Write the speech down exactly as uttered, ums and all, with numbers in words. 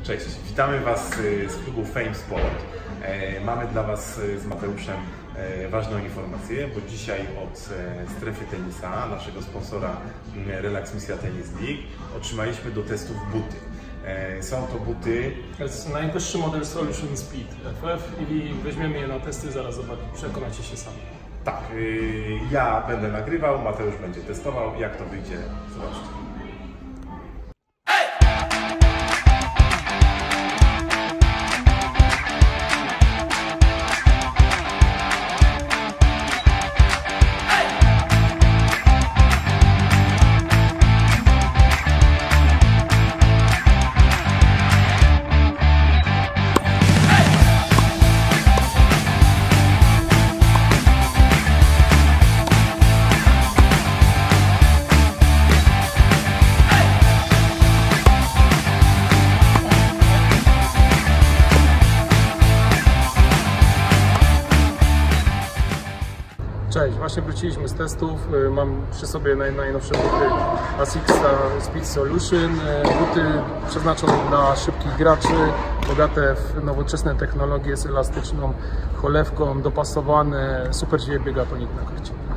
Cześć, witamy Was z klubu Fame Sport. Mamy dla Was z Mateuszem ważną informację, bo dzisiaj od strefy tenisa, naszego sponsora Relax Misja Tennis League, otrzymaliśmy do testów buty. Są to buty... To jest najwyższy model Solution Speed F F i weźmiemy je na testy, zaraz zobaczycie, przekonacie się sami. Tak, ja będę nagrywał, Mateusz będzie testował, jak to wyjdzie, zobaczcie. Cześć, właśnie wróciliśmy z testów. Mam przy sobie naj, najnowsze buty Asics Speed Solution. Buty przeznaczone dla szybkich graczy, bogate w nowoczesne technologie z elastyczną cholewką, dopasowane, super się biega po nich na korcie.